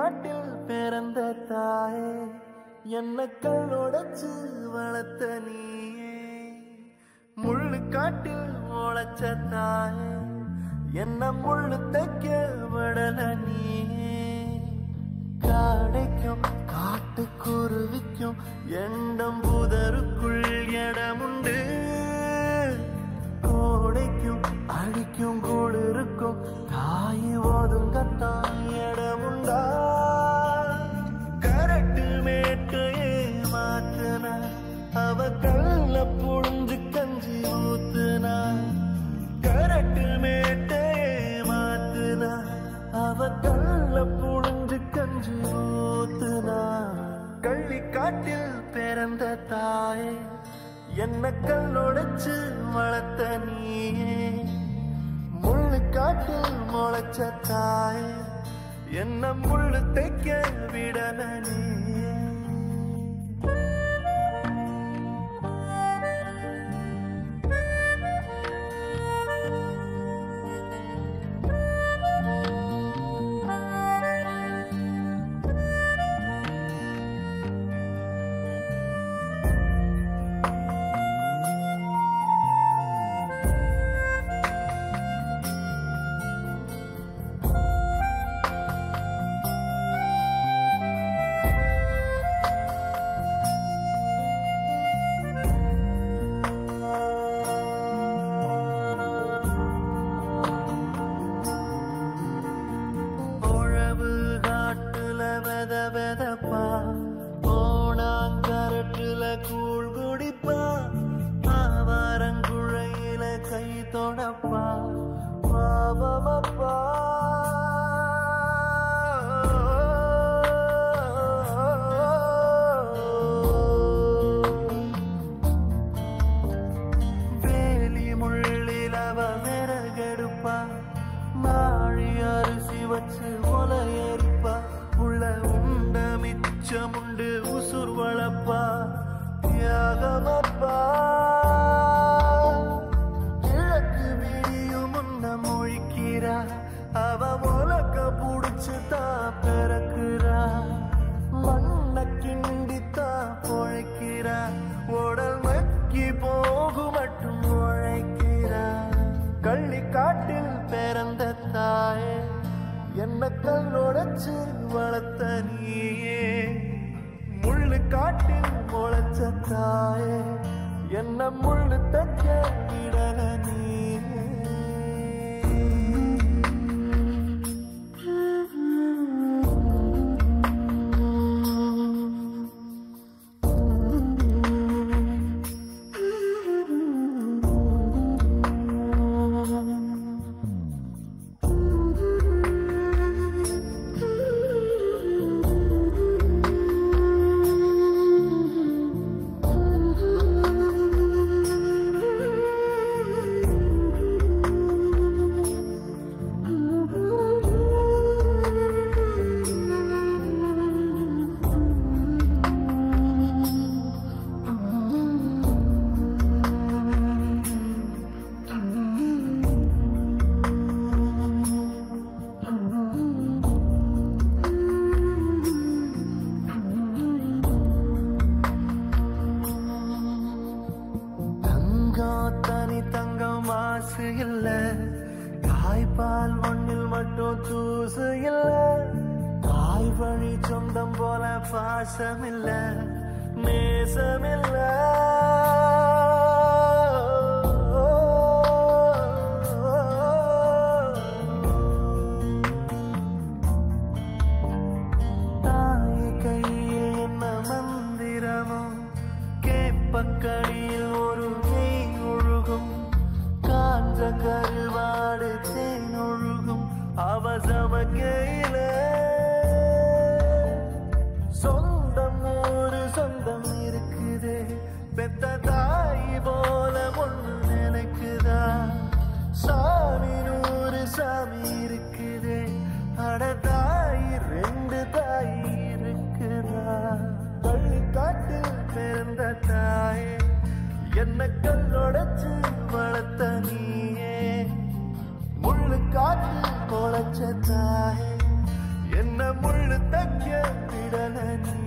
காட்டில் பிறந்த தாயே, என்ன கல்லோடச்சு வளர்த்த நீயே. முள்ளு காட்டில் முளைச்ச தாயே, என்ன முள்ளு தைக்க விடல நீயே. காடைக்கும் காட்டுக்குருவிக்கும் எண்டம் புதருக்குள் இடமுண்டு. கோடைக்கும் அடிக்கும் குளிருக்கும் தாய் ஒதுங்கத்தான் இடமுண்டா. கரட்டு மேட்டையே மாத்துனா, அவ கல்ல புழிஞ்சு கஞ்சி ஊத்துனா. கரட்டு மேட்டையே மாத்துனா, அவ கல்ல புழிஞ்சு கஞ்சி ஊத்துனா. கள்ளி காட்டில் பிறந்த தாயே, என்ன கல்லொடைச்சு வளர்த்த நீயே. முள்ளு காட்டில் முளைச்ச தாயே, என்ன முள்ளு தைக்க விடல நீயே. ஓணாங்கரட்டுல கூழ் குடிப்பா, ஆவாரங்குழையில கை தொடப்பா. பாவமப்பா வேலி முள்ளில் அவ விறகெடுப்பா, மாழி அரிசி வச்சு ஒலையரிப்பா. உள்ள உண்ட மிச்சமுண்டு உசுர் வளப்பா. தியாகமப்பா கிழக்கு விடியும் முன்ன மொழிக்கிறா, அவ உலக்க புடிச்சு தான் பிறக்குறா. மண்ண கிண்டித்தா பொழைக்கிறா, உடல் மக்கி போகு மட்டும் உழைக்கிறா. கள்ளி காட்டில் பிறந்த தாயே, என்ன கல்லொடைச்சு வளர்த்த நீயே. முள்ளு காட்டில் முளைச்ச தாயே, என்ன முள்ளு தைக்க விடல நீயே. தாய்ப்பால் ஒன்னில் மட்டும் தூசு இல்ல, தாய் வழி சொந்தம் போல பாசமில்ல நேசமில்ல. தாய் கையில் என்ன மந்திரமோ, கேப்பக்கடியில் ஒரு நெய் ஒழுகும். காஞ்ச கருவாடு தேன் ஒழுகும் அவசமக்கையில. சொந்தம் ஒரு சொந்தம் இருக்குதே, பெத்த தாய் போல ஒண்ணு நினைக்குதா. சாமி நூறு சாமி இருக்குதே, அட தாய் ரெண்டு தாய் இருக்குதா. கள்ளி காட்டில் பிறந்த தாயே, என்ன கல்லொடைச்சு வளர்த்த நீயே. முள்ளு காட்டில் முளைச்ச தாயே, என்ன என்ன முள்ளு தைக்க விடல நீ